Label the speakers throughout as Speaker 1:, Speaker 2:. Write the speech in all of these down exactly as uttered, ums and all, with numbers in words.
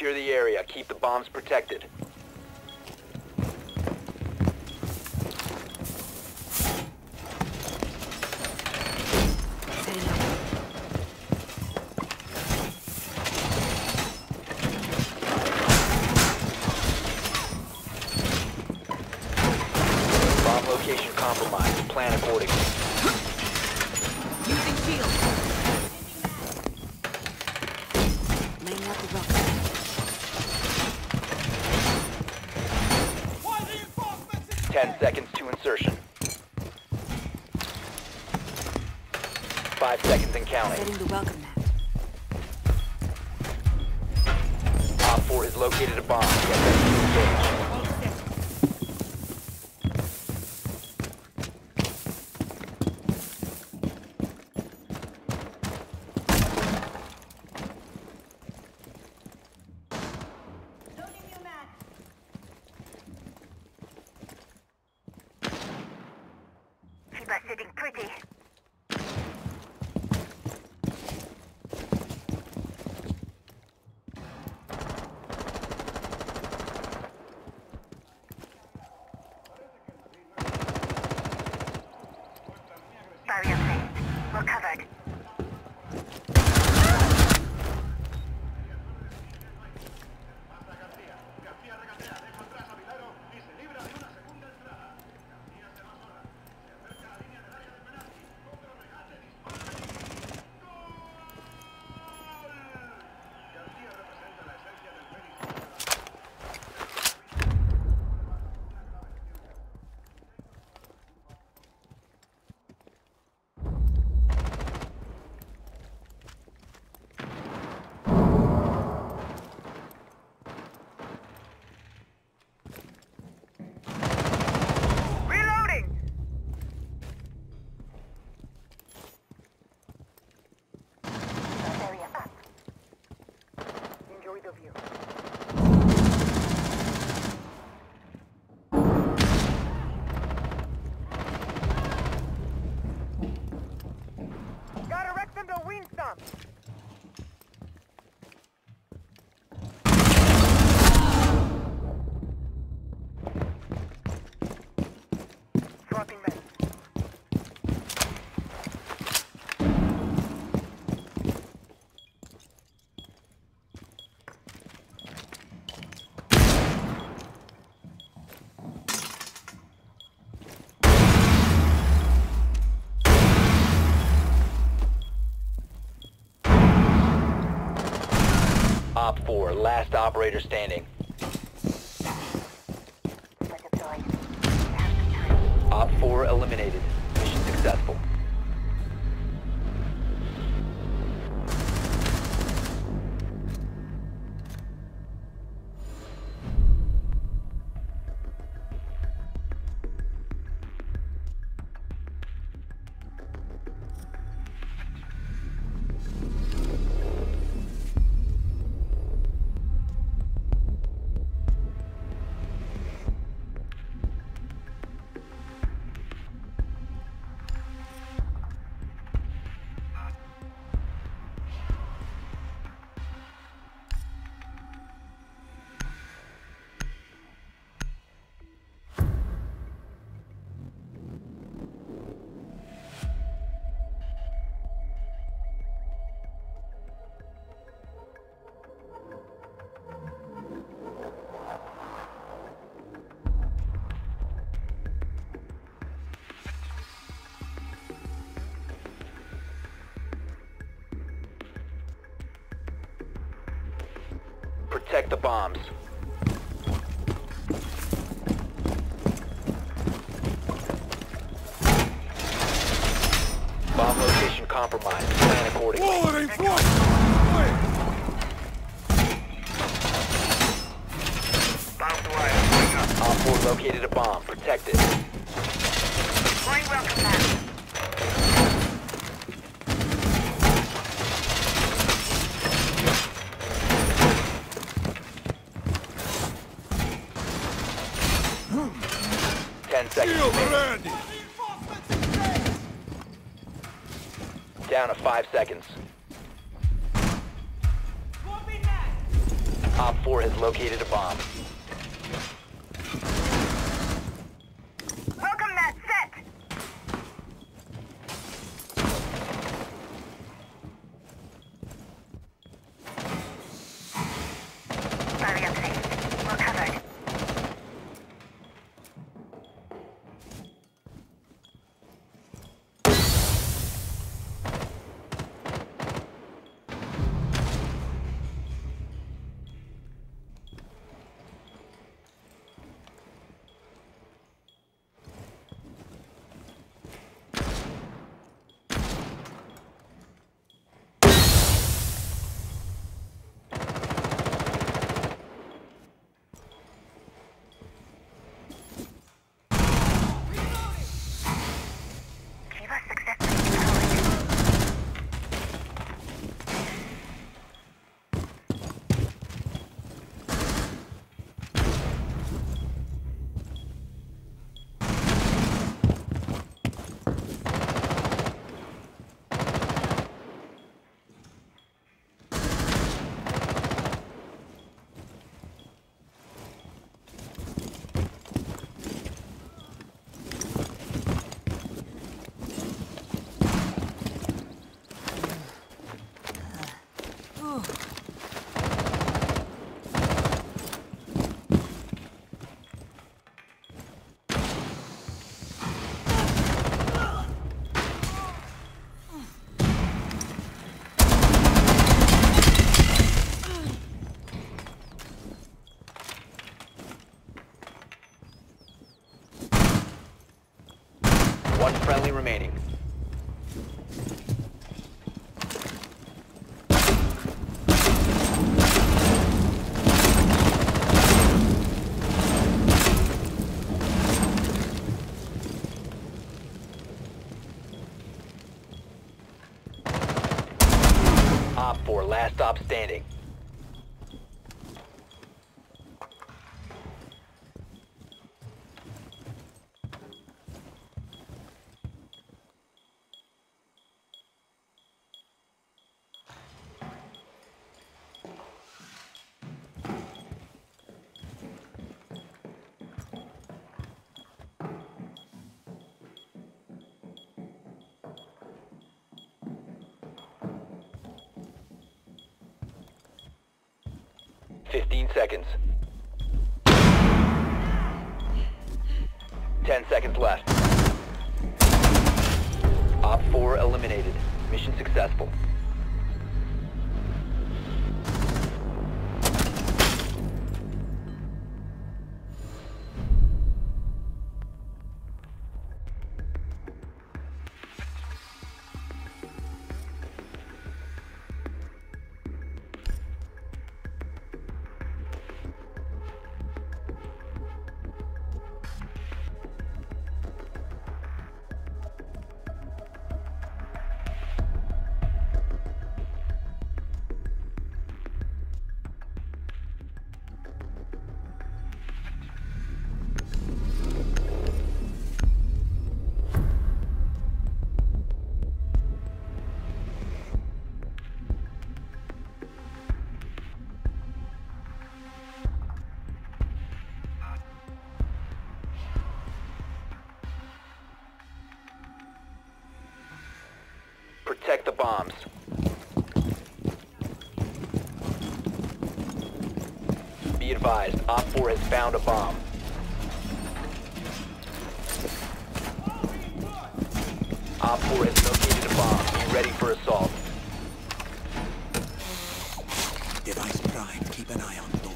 Speaker 1: Secure the area. Keep the bombs protected. Bomb location compromised. Plan accordingly.
Speaker 2: Using shield. Laying out the rocket.
Speaker 1: Ten seconds to insertion. Five seconds and counting.
Speaker 2: Setting the welcome mat.
Speaker 1: Op four has located a bomb. Get ready to engage.
Speaker 3: Shiba's sitting pretty. Barrier placed. We're covered. Gotta wreck them to win some. Swapping men.
Speaker 1: Op four, last operator standing. Op four eliminated. Mission successful. Protect the bombs. Bomb location compromised. Plan accordingly.
Speaker 4: Whoa, it ain't flying!
Speaker 1: Op four located a bomb. Protect it.
Speaker 3: Going welcome mat.
Speaker 1: Ten seconds remaining. Down to five seconds. Op four has located a bomb.
Speaker 3: Welcome mat set. Barrier placed. We're covered.
Speaker 1: One friendly remaining. Op four, last stop standing. Fifteen seconds. Ten seconds left. Op four eliminated. Mission successful. Protect the bombs. Be advised, Op four has found a bomb. Op four has located a bomb. Be ready for assault.
Speaker 4: Device primed. Keep an eye on door.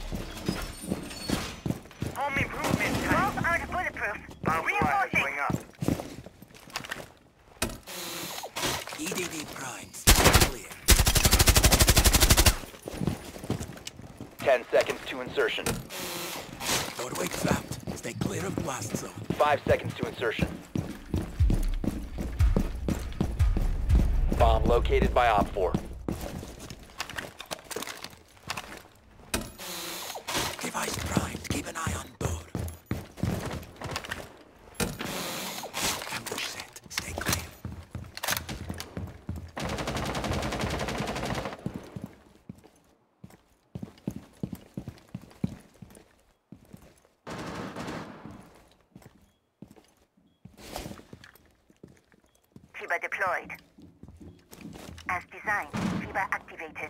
Speaker 3: Home improvement time. Walls aren't bulletproof. Reinforcing.
Speaker 4: up. E D D primed. Stay clear.
Speaker 1: Ten seconds to insertion.
Speaker 4: Doorway trapped. Stay clear of blast zone.
Speaker 1: Five seconds to insertion. Bomb located by Op four.
Speaker 4: Device primed. Keep an eye on door. Ambush set. Stay clear.
Speaker 3: FIBA deployed. As designed, FIBA activated.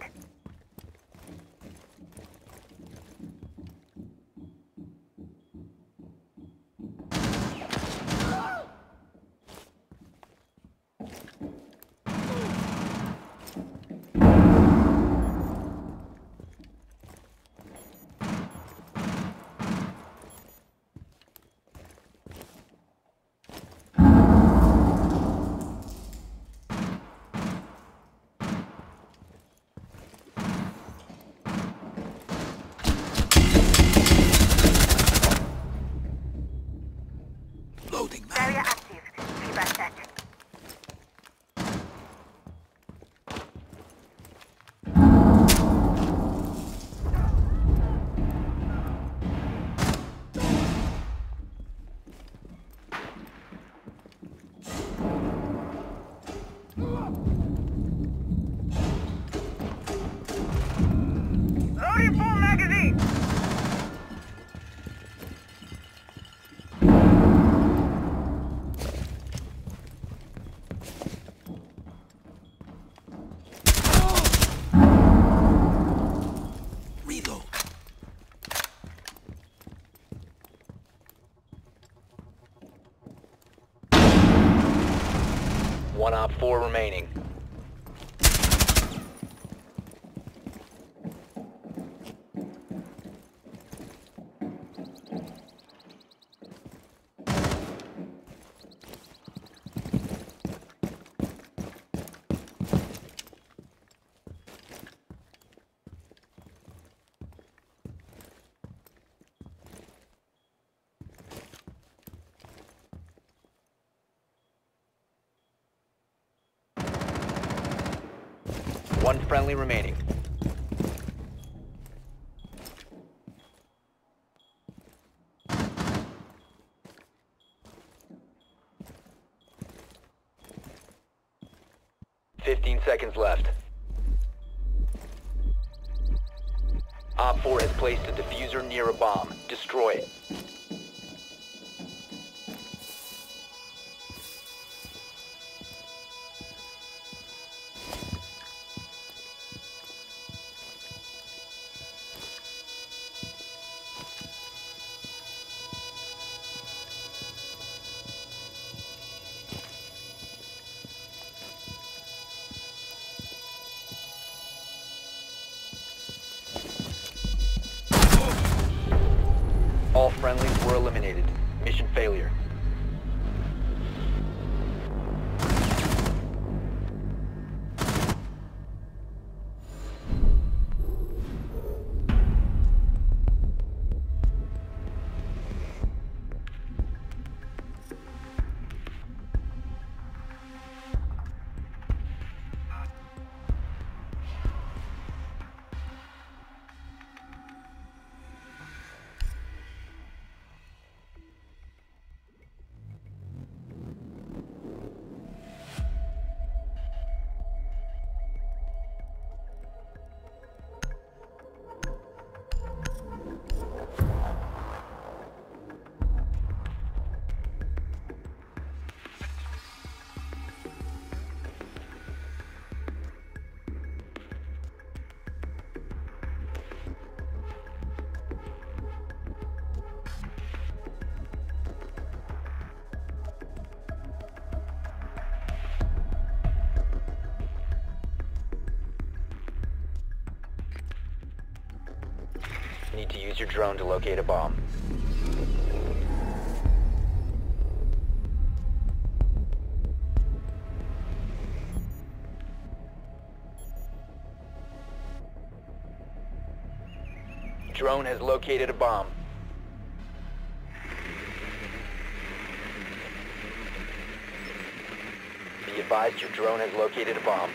Speaker 4: Loading, man.
Speaker 3: Barrier active. FIBA set. Loading full magazine!
Speaker 4: Reload.
Speaker 1: One op four remaining. One friendly remaining. Fifteen seconds left. Op four has placed a diffuser near a bomb. Destroy it. All friendlies were eliminated. Mission failure. Need to use your drone to locate a bomb. Drone has located a bomb. Be advised your drone has located a bomb.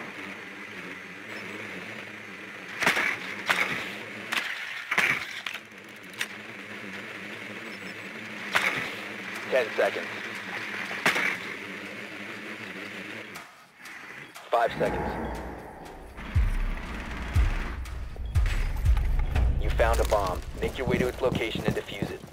Speaker 1: Ten seconds. Five seconds. You found a bomb. Make your way to its location and defuse it.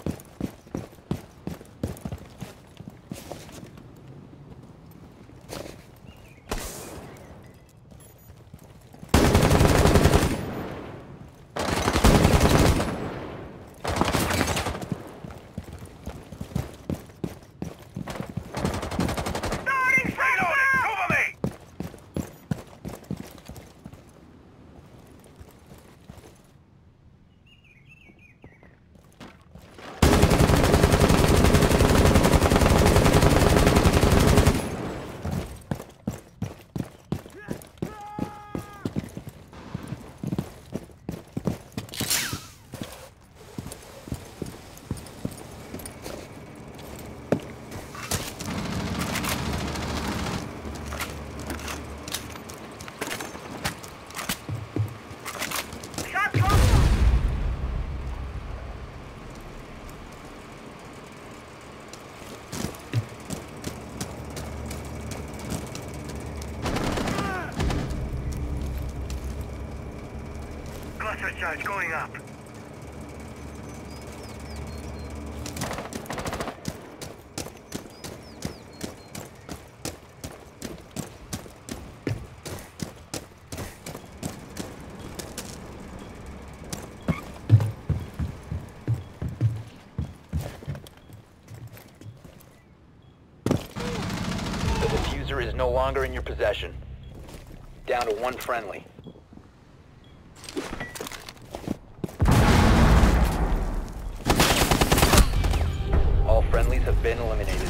Speaker 3: charge going up.
Speaker 1: The diffuser is no longer in your possession. Down to one friendly. All friendlies have been eliminated.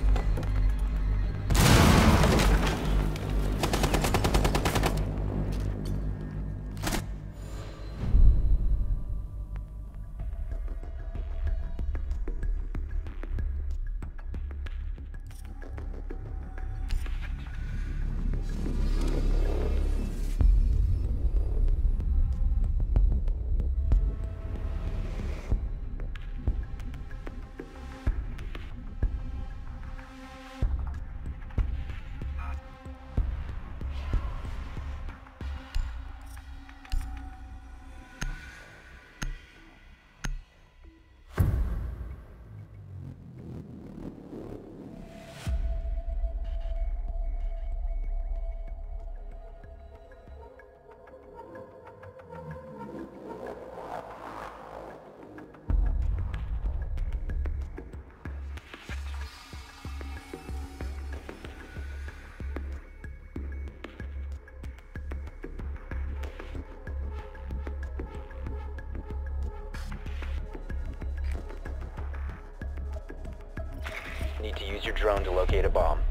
Speaker 1: Need to use your drone to locate a bomb.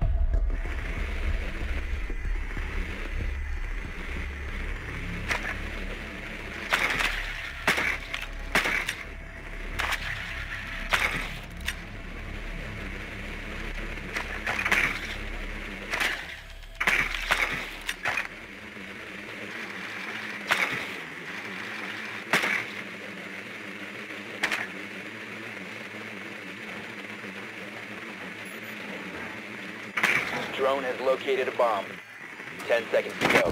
Speaker 1: Drone has located a bomb. Ten seconds to go.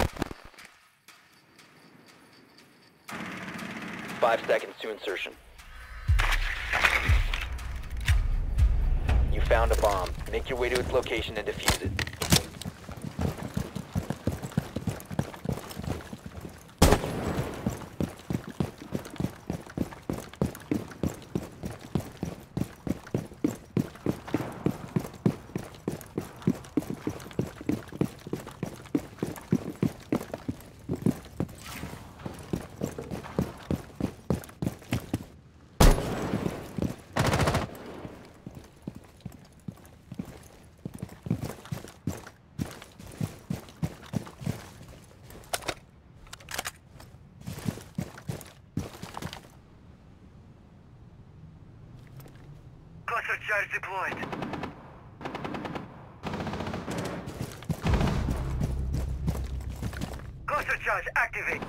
Speaker 1: Five seconds to insertion. You found a bomb. Make your way to its location and defuse it.
Speaker 3: Cluster charge deployed. Cluster charge activate.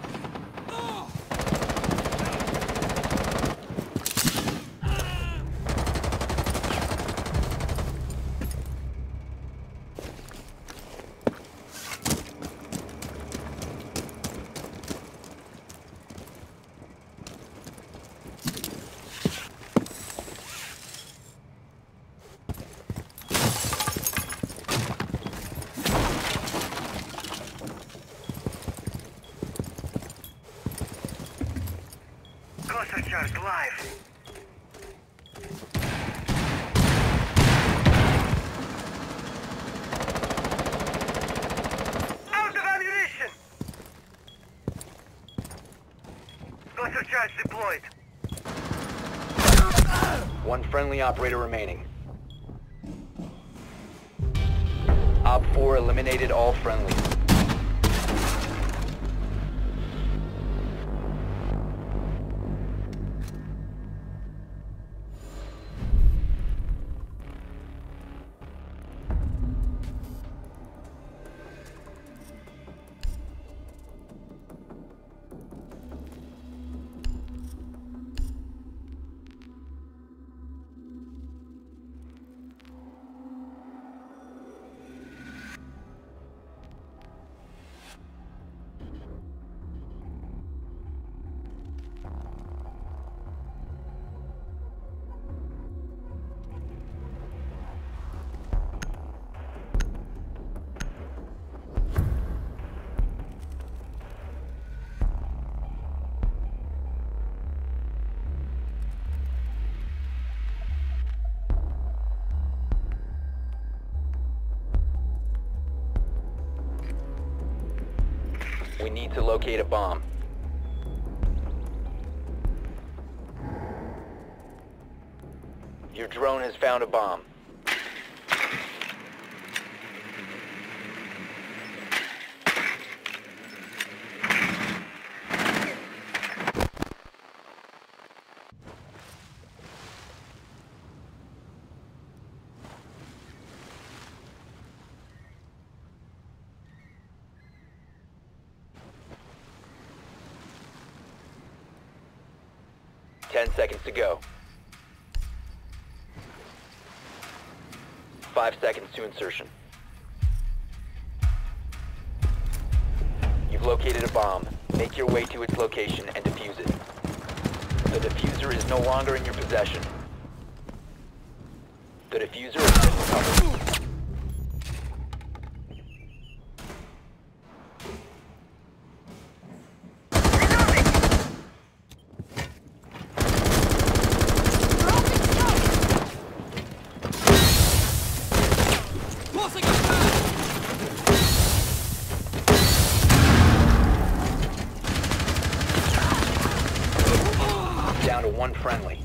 Speaker 3: Cluster charge live. Out of ammunition. Cluster charge deployed.
Speaker 1: One friendly operator remaining. Op four eliminated all friendlies. We need to locate a bomb. Your drone has found a bomb. Ten seconds to go. Five seconds to insertion. You've located a bomb. Make your way to its location and defuse it. The diffuser is no longer in your possession. The diffuser has been recovered. Down to one friendly.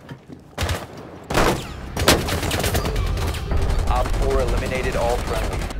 Speaker 1: Op four eliminated all friendlies.